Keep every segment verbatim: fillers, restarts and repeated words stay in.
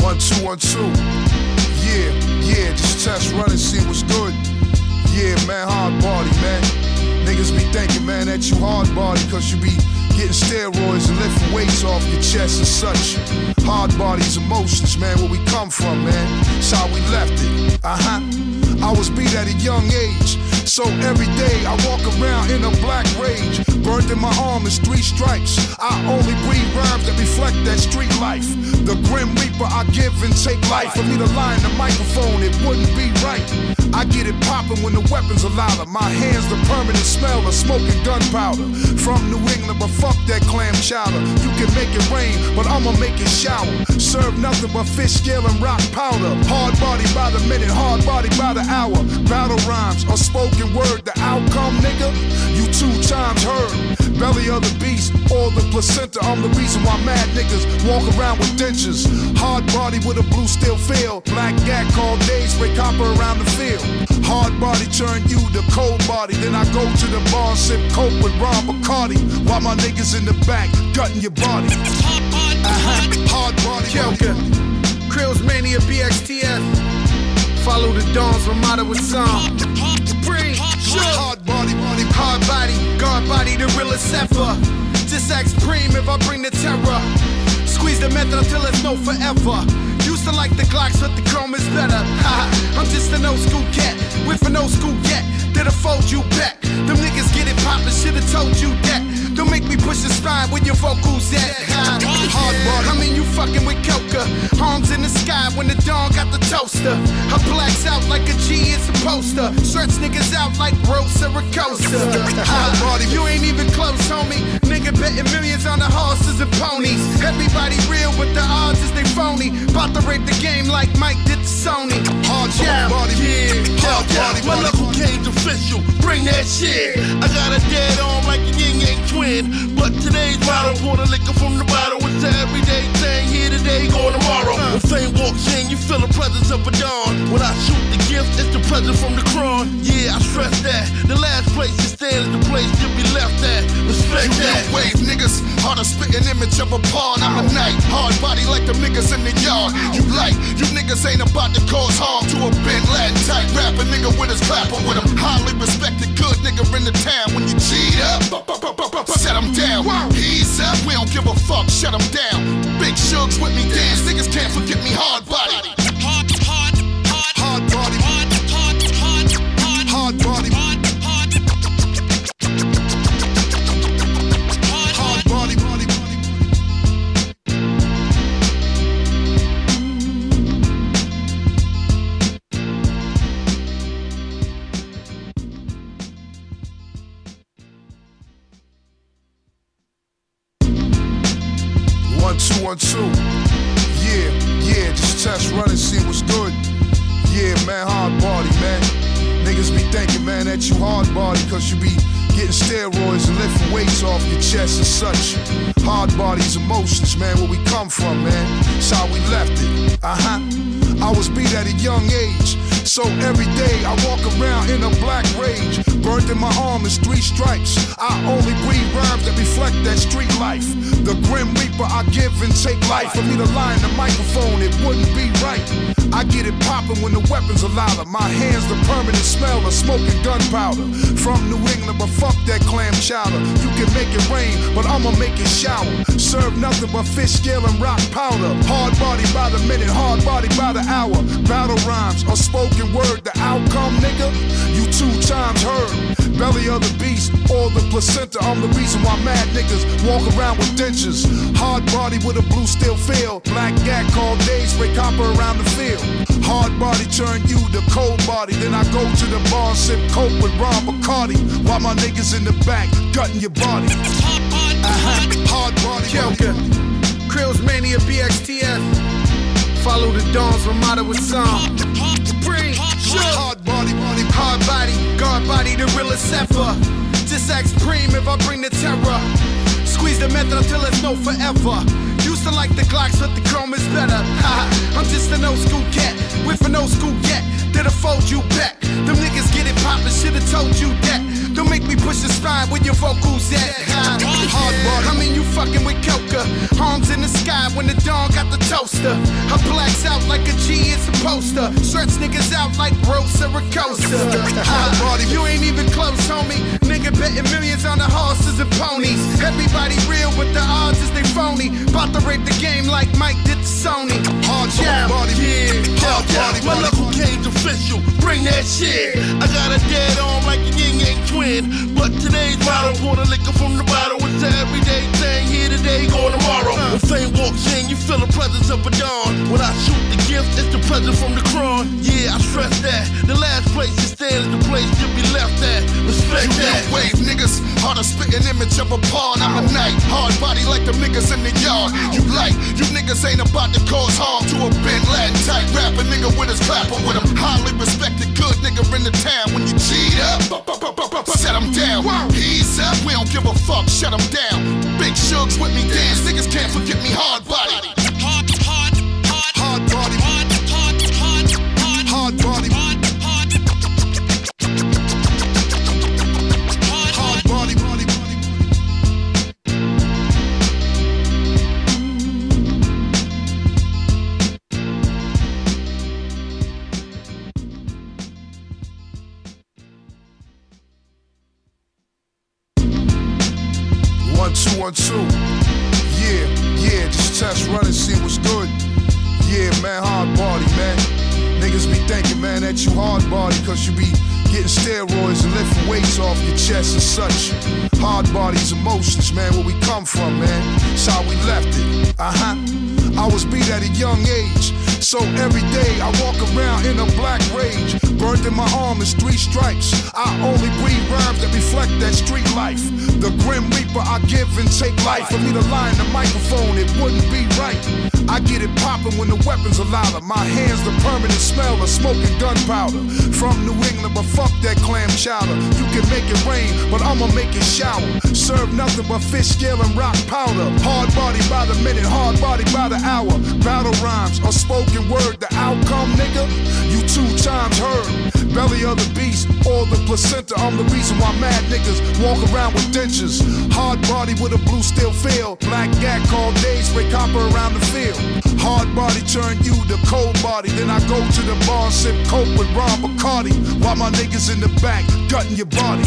One, two, one, two. Yeah, yeah, just test run and see what's good. Yeah, man, hard body, man. Niggas be thinking, man, that you hard body cause you be getting steroids and lifting weights off your chest and such. Hard body's emotions, man, where we come from, man. It's how we left it. Uh-huh. I was beat at a young age, so every day I walk around in a black rage. Burned in my arm is three stripes. I only breathe rhymes that reflect that street life. The grim reaper, I give and take life. For me to lie in the microphone, it wouldn't be right. I get it poppin' when the weapons are louder. My hands the permanent smell of smoking gunpowder. From New England, but fuck that clam chowder. You can make it rain, but I'ma make it shower. Serve nothing but fish scale and rock powder. Hard body by the minute, hard body by the hour. Battle rhymes, a spoken word, the outcome, nigga, you two times heard. Belly of the beast, or the placenta, I'm the reason why mad niggas walk around with dentures. Hard body with a blue steel feel. Black gat called days, spray copper around the field. Hard body turn you to cold body. Then I go to the bar and sip coke with Ron Bacardi, while my niggas in the back gutting your body. Uh-huh. Hard body. Joker, Krills Mania, B X T F. Follow the dawns, Ramada with some. Free, sure. Hard body, body, hard body, guard body, the realest ever. Just ask Preem if I bring the terror. Squeeze the method until it's no forever. Used to like the Glocks, but the chrome is better. I'm just an old school cat with an old school gat that'll fold you back. Them niggas get it poppin', should've told you that. Don't make me push the spine with your vocals at. Hard body, I mean you fucking with Coca. Arms in the sky when the dawn got the toaster. I blacks out like a G is a poster. Stretch niggas out like Rosa Ricosta. Hard body, you ain't even close, homie. Nigga betting millions on the horses and ponies. Everybody real, but the odds is they phony. About to rape the game like Mike did to Sony. Hard yeah, body, yeah, hard yeah, body, my local game's official, bring that shit. I got a dead on like a yin yang twin. But today's motto, pour the liquor from the bottle. It's an everyday thing, here today, gone tomorrow. When fame walks in, you feel the presence of a dawn. When I shoot the gift, it's the present from the crown. Yeah, I stress that. The last place you stand is the place you'll be left at. Respect you that. You wave niggas, hard to spit an image of a pawn. I'm a knight, hard body like the niggas in the yard. You like, you niggas ain't about to cause harm to a Bin Laden type rapper nigga with his clapper with him. Highly respected, good nigga in the town. When you cheat up, set him down. He's up, we don't give a fuck, shut him down. Big Shugs with me dance, niggas can't forget me hard body. Hard, hard, hard, hard body. Hard, hard, hard, hard, hard body. Hard, hard, hard body, body, body. One, two, one, two. Yeah, yeah, just test run and see what's good. Yeah, man, hard body, man. Niggas be thinking, man, that you hard body cause you be getting steroids and lifting weights off your chest and such. Hard body's emotions, man, where we come from, man. It's how we left it. Uh-huh. I was beat at a young age, so every day I walk around in a black rage. Burned in my arm is three stripes. I only breathe rhymes that reflect that street life. The grim reaper, I give and take life. For me to lie in the microphone, it wouldn't be right. I get it poppin' when the weapons are louder. My hands the permanent smell of smoking gunpowder. From New England, but fuck that clam chowder. You can make it rain, but I'ma make it shower. Serve nothing but fish scale and rock powder. Hard body by the minute, hard body by the hour. Battle rhymes, a spoken word, the outcome, nigga, you two times heard. Belly of the beast, or the placenta, I'm the reason why mad niggas walk around with dentures. Hard body with a blue steel feel. Black gat called days, spray copper around the field. Hard body turn you to cold body. Then I go to the bar and sip coke with Ron Bacardi, while my niggas in the back gutting your body. Uh-huh. Hard body. Joker, Krills Mania, B X T F. Follow the dawns, Ramada with some. Free, sure. Hard body, body, hard body, guard body, the realest ever. Just ask Preem if I bring the terror. Squeeze the method until it's no forever. Used to like the Glocks, but the chrome is better. I'm just an old school cat with an old school gat that'll fold you back. Them niggas get it poppin'. poppin', should've told you that. Don't make me push the spine where your vocals at. Hard body, I mean you fucking with coca. Arms in the sky when the dawn got the toaster. Her blacks out like a G is a poster. Stretch niggas out like Rosa Ricosta. Hard body, you ain't even close, homie. Nigga betting millions on the horses and ponies. Everybody real, but the odds is they phony. Bout to rape the game like Mike did to Sony. Hard yeah, body, yeah, hard yeah, body, my body. local Kane's official, bring that shit. I got a dead arm like a yin yang twin. But today's motto, pour the liquor from the bottle. It's an everyday thing, here today, gone tomorrow. When fame walks in, you feel the presence of a dawn. When I shoot the gift, it's the present from the crown. Yeah, I stress that. The last place you stand is the place you'll be left at. Respect You that. new wave niggas, hard to spit an image of a pawn. I'm a knight, hard body like them niggas in the yard. You like, you niggas ain't about to cause harm to a Bin Laden type rapper nigga with his clapper with him. Highly respected, good nigga in the town. When you cheat up, set him down. He's up, we don't give a fuck, shut him down. Big Shugs with me dance, niggas can't forget me, hard body. Hard, hard, hard, Hard body, hard, hard, hard, hard, hard body, hard, hard, hard, hard body, body, body. One, two, one, two. Yeah, yeah, just test run and see what's good. Yeah, man, hard body, man. Niggas be thinking, man, that you hard body, cause you be getting steroids and lifting weights off your chest and such. Hard body's emotions, man, where we come from, man. That's how we left it. Uh-huh. I was beat at a young age, so every day I walk around in a black rage. Burned in my arm is three stripes. I only breathe rhymes that reflect that street life. The grim reaper, I give and take life. For me to lie in the microphone, it wouldn't be right. I get it poppin' when the weapons are louder. My hands the permanent smell of smoking gunpowder. From New England, but fuck that clam chowder. You can make it rain, but I'ma make it shower. Serve nothing but fish scale and rock powder. Hard body by the minute, hard body by the hour. Battle rhymes, a spoken word, the outcome, nigga, you two times heard. Belly of the beast, or the placenta, I'm the reason why mad niggas walk around with dentures. Hard body with a blue steel feel. Black gat called days, spray copper around the field. Hard body turn you to cold body. Then I go to the bar and sip coke with Ron Bacardi, while my niggas in the back gutting your body.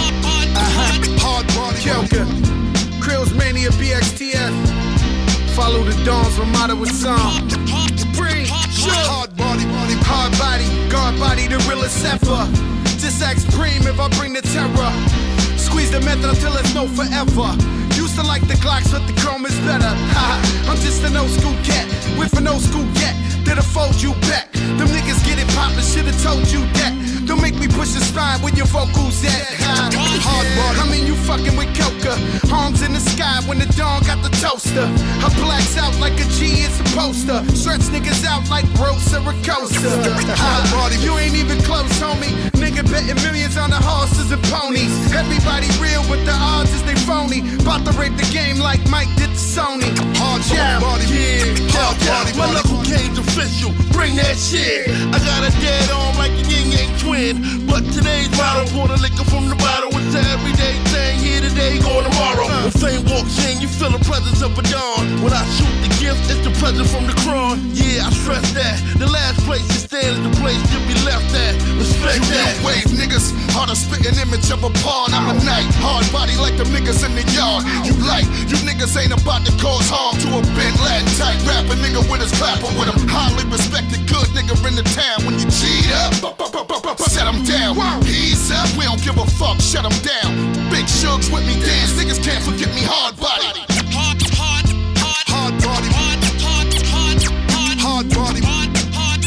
Uh-huh. Hard body, Kelka, Krills Mania, B X T S. Follow the dawns, my motto is song. Bring, hard body, body, hard body, guard body, the realest ever. Just ask Preem if I bring the terror. Squeeze the method until it's no forever. Used to like the Glocks, but the chrome is better. Ha, I'm just an old school cat with an old school gat that'll fold you back. Them niggas get it poppin', should've told you that. Don't make me push the spine where your vocals at. Ha, hard body, I mean you fucking with coca. Arms in the sky when the dawn got the toaster. Her blacks out like a G is a poster. Stretch niggas out like Rosa Ricosta. Hard body, you ain't even close, homie. Nigga betting millions on the horses and ponies. Everybody real, but the odds is they phony. Bout to rape the game like Mike did to Sony. hard Yeah, body, Yeah, hard yeah, body, my body. local Kane's official, bring that shit. I got a dead arm like a yin yang twin. But today's motto, pour the liquor from the bottle. It's an everyday thing, here today, gone tomorrow. When fame walks in, you feel the presence of a dawn. When I shoot the gift, it's the present from the crown. Yeah, I stress that. The last place you stand is the place you'll be left at. Respect You that. new wave niggas, hard to spit an image of a pawn. I'm a knight, hard body like them niggas in the yard. You like, you niggas ain't about to cause harm to a Bin Laden type rapper nigga with his clapper with him. Highly respected, good nigga in the town. When you cheat up, set him down. He's up, we don't give a fuck, shut him down. Big Shugs with me dance, niggas can't forget me, hard body. hard, hard, hard, Hard body, hard, hard, hard, hard, hard body, hard, hard,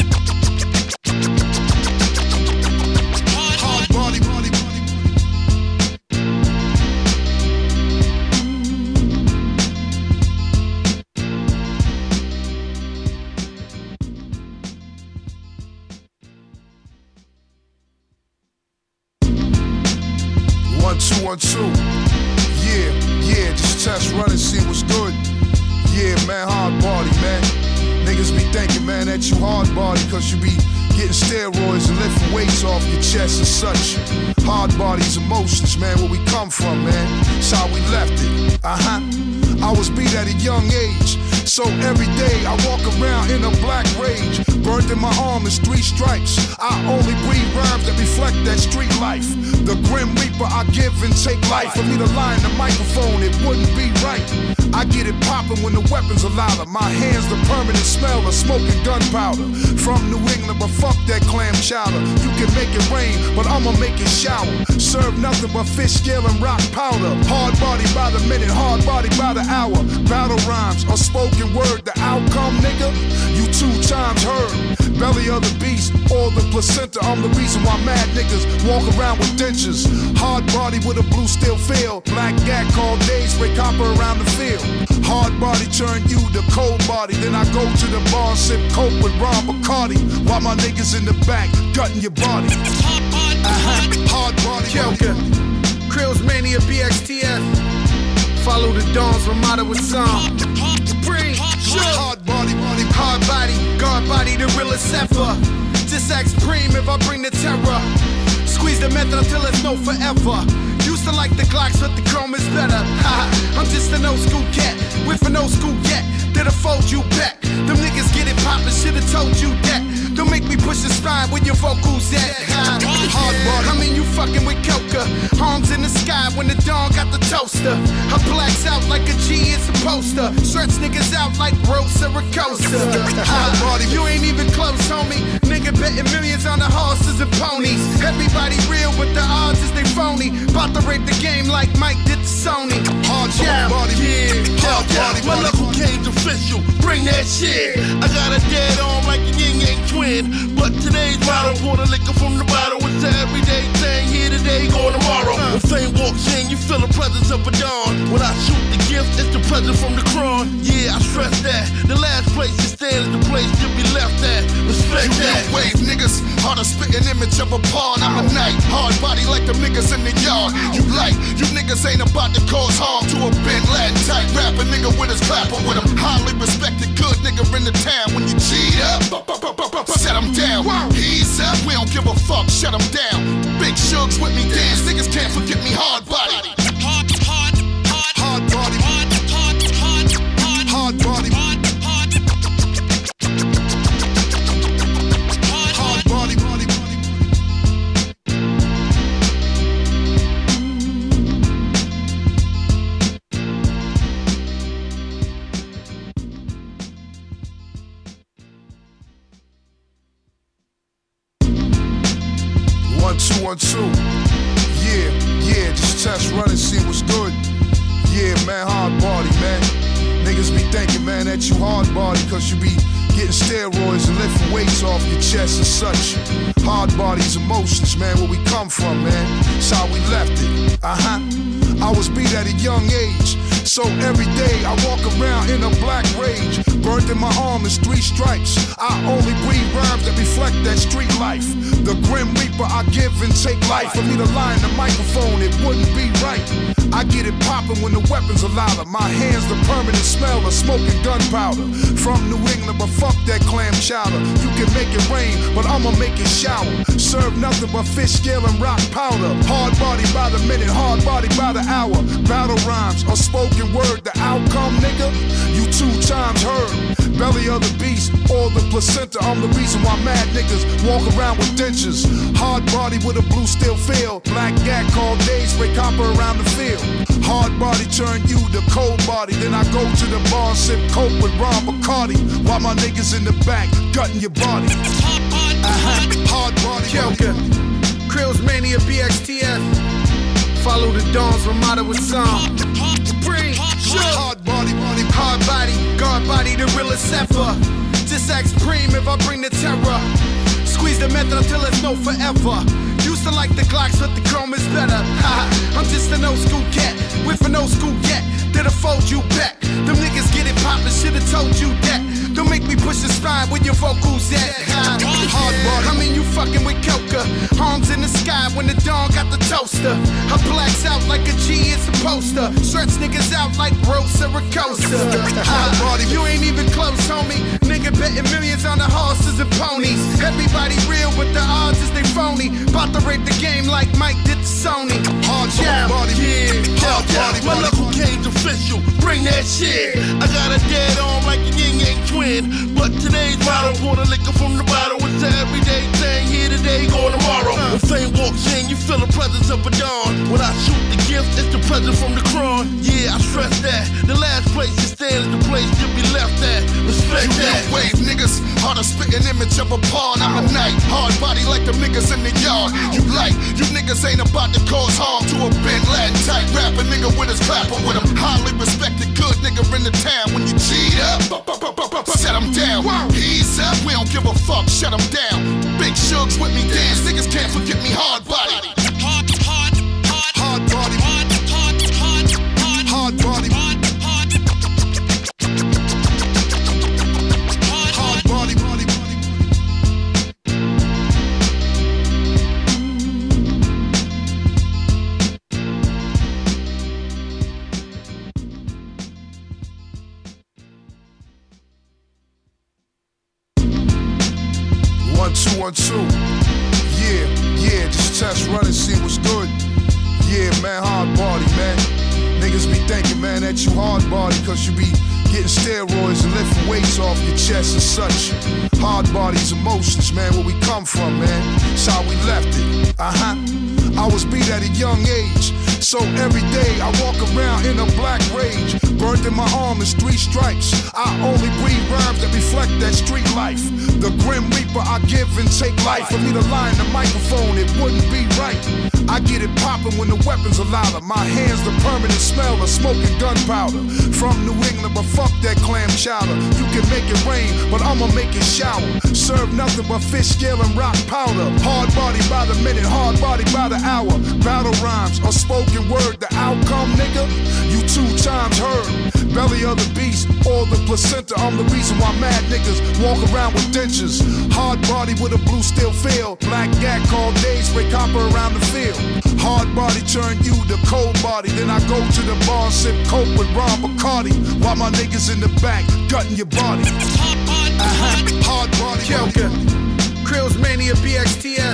hard, hard body, body, body. One, two, one, two. Yeah, yeah, just test run and see what's good. Yeah, man, hard body, man. Niggas be thinking, man, that you hard body, cause you be getting steroids and lifting weights off your chest and such. Hard bodies, emotions, man, where we come from, man. It's how we left it. Uh-huh. I was beat at a young age, so every day I walk around in a black rage. Burned in my arm is three stripes. I only breathe rhymes that reflect that street life. The grim reaper, I give and take life. For me to lie in the microphone, it wouldn't be right. I get it poppin' when the weapons are louder. My hands the permanent smell of smoking gunpowder. From New England, but fuck that clam chowder. You can make it rain, but I'ma make it shower. Serve nothing but fish scale and rock powder. Hard body by the minute, hard body by the hour. Battle rhymes, a spoken word, the outcome, nigga, you two times heard. Belly of the beast, or the placenta, I'm the reason why mad niggas walk around with dentures. Hard body with a blue steel feel. Black gat called days, spray copper around the field. Hard body turn you to cold body. Then I go to the bar, sip coke with Ron Bacardi, while my niggas in the back gutting your body. Uh-huh. Hard body. Joker, Krills Mania, B X T F. Follow the dawns, Ramada with song. Bring, sure. Hard body, body, hard body, guard body, the realest ever. Just ask Preem if I bring the terror. Squeeze the method until it's no forever. Used to like the Glocks, but the chrome is better. I'm just an old school cat with an old school gat that'll fold you back. Them niggas get it poppin', should've told you that. Don't make me push the spine where your vocals at. Hard body, I mean you fucking with Coca. Arms in the sky when the dawn got the toaster. I blacks out like a G, it's a poster. Stretch niggas out like Rosa Ricosta. Hard body, you ain't even close, homie. Nigga betting millions on the horses and ponies. Everybody real, but the odds is they phony. About to rape the game like Mike did to Sony. hard Yeah, body, yeah, hard Yeah, body, my body. local game's official. Bring that shit. I got a dead arm like a yin yang twin. But today's motto, pour the liquor from the bottle. It's an everyday thing. Here today, gone tomorrow. When fame walks in, you feel the presence of a dawn. When I shoot the gift, it's the present from the crown. Yeah, I stress that. The last place you stand is the place you'll be left at. Respect You that. new wave niggas, hard to spit an image of a pawn. I'm a knight, hard body like the niggas in the yard. You like, you niggas ain't about to cause harm to a Bin Laden type rapper nigga with his clapper with him. Highly respected, good nigga in the town. When you cheat up, set him down. He's up, we don't give a fuck, shut him down. Big Shugs with me dance, niggas can't forget me hard body. Hard, hard, hard, Hard body, hard, hard, hard, hard, hard body, hard, hard, hard, hard body, body, body. One, two, one, two. Yeah, yeah, just test run and see what's good. Yeah, man, hard body, man. Niggas be thinking, man, that you hard body, cause you be getting steroids and lifting weights off your chest and such. Hard bodies, emotions, man, where we come from, man. It's how we left it. Uh-huh. I was beat at a young age, so every day I walk around in a black rage. Burned in my arm is three stripes. I only breathe rhymes that reflect that street life. The grim reaper, I give and take life. For me to lie in the microphone, it wouldn't be right. I get it poppin' when the weapons are louder. My hands the permanent smell of smoking gunpowder. From New England, but fuck that clam chowder. You can make it rain, but I'ma make it shower. Serve nothing but fish scale and rock powder. Hard body by the minute, hard body by the hour. Battle rhymes, a spoken word, the outcome, nigga, you two times heard. Belly of the beast, or the placenta, I'm the reason why mad niggas walk around with dentures. Hard body with a blue steel feel. Black gat called days, spray copper around the field. Hard body turn you to cold body. Then I go to the bar, sip coke with Ron Bacardi, while my niggas in the back gutting your body. Uh-huh. Hard body, Joker, Krills Mania, B X T F. Follow the dawns, Ramada with song. Bring, sure. hard body, body, Hard body, guard body, the realest ever. Just ask Preem if I bring the terror. Squeeze the method until it's no forever. Used to like the Glocks, but the chrome is better. I'm just an old school cat with an old school gat that'll fold you back. Them niggas get it poppin', should've told you that. Don't make me push the spine where your vocals at. Hard body, I mean you fucking with Coca. Arms in the sky when the dawn got the toaster. I blacks out like a G, it's a poster. Stretch niggas out like Rosa Ricosta. Hard body, you ain't even close, homie. Nigga betting millions on the horses horses and ponies. Everybody real, but the odds is they phony. About to rape the game like Mike did to Sony. Hard Yeah, body, Yeah, hard yeah, body, my body. local game's official. Bring that shit. I got a dead arm like a yin yang twin. But today's motto, pour the liquor from the bottle. It's an everyday thing. Here today, gone tomorrow. When fame walks in, you feel the presence of a dawn. When I shoot the gift, it's the present from the crown. Yeah, I stress that. The last place you stand is the place you'll be left at. Respect You that. new wave niggas, hard to spit an image of a pawn. I'm a knight, hard body like the niggas in the yard. You like, you niggas ain't about to cause harm to a Ben Laden type rapper nigga with his clapper with him. Highly respected, good nigga in the town. When you cheat up, bu- bu- bu- bu- bu- set him down. He's up, we don't give a fuck, shut him down. Big Shugs with me dance, niggas can't forget me hard body. Hard, hard, hard, Hard body, hard, hard, hard, hard, hard body, hard, hard, hard, hard body, body, body. One, two, one, two. Yeah, yeah, just test run and see what's good. Yeah, man, hard body, man. Niggas be thinking, man, that you hard body cause you be getting steroids and lifting weights off your chest and such. Hard body's emotions, man, where we come from, man. It's how we left it. Uh-huh. I was beat at a young age, so every day I walk around in a black rage. Burnt in my arm is three stripes. I only breathe rhymes that reflect that street life. The grim reaper, I give and take life. For me to lie in the microphone, it wouldn't be right. I get it poppin' when the weapons are louder. My hands the permanent smell of smoking gunpowder. From New England, but fuck that clam chowder. You can make it rain, but I'ma make it shower. Serve nothing but fish scale and rock powder. Hard body by the minute, hard body by the hour. Battle rhymes, a spoken word, the outcome, nigga. You two times heard. Belly of the beast or the placenta. I'm the reason why mad niggas walk around with dentures. Hard body with a blue steel feel. Black gat called days, spray copper around the field. Hard body turn you to cold body. Then I go to the bar and sip coke with Ron Bacardi. While my niggas in the back gutting your body. hard, hard, Uh-huh. Hard body. Kelka, Krill's Mania B X T F.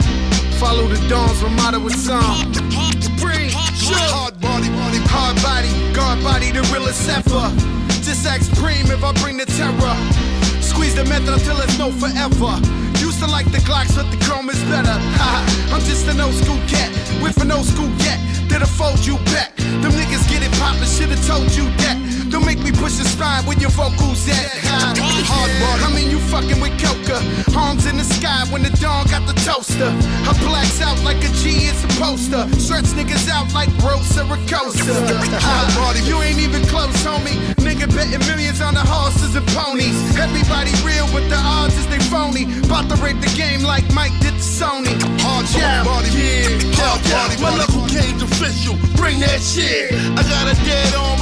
Follow the dawns, my motto is song. Bring, Hard body, body, hard body, guard body, the realest ever. Just ask Preem if I bring the terror. Squeeze the method until it's no forever. Used to like the Glocks, but the chrome is better. Ha, I'm just an old school cat with an old school gat that'll fold you back. Them niggas get it poppin', should've told you that. Don't make me push the spine where your vocals at. Ha, hard body, I mean you fucking with Coca. Arms in the sky when the dawn got the toaster. I blacks out like a G, it's a poster. Stretch niggas out like Rosa Ricosta. Hard body, you ain't even close, homie. Nigga betting millions on the horses and ponies. Everybody real, but the odds is they phony. About to rape the game like Mike did to Sony. hard Yeah, body, Yeah, hard yeah, body, my body. local game's official. Bring that shit. I got a dead arm